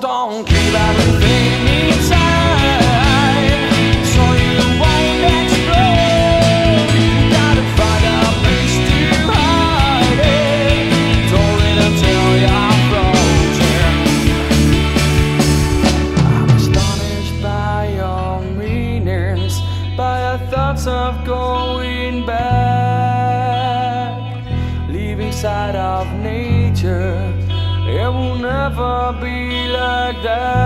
don't keep everything inside, so you won't explode. You gotta find a place to hide it. Don't wait until you're frozen. I'm astonished by your meanings, by your thoughts of going back, leaving sight of nature. It will never be like that.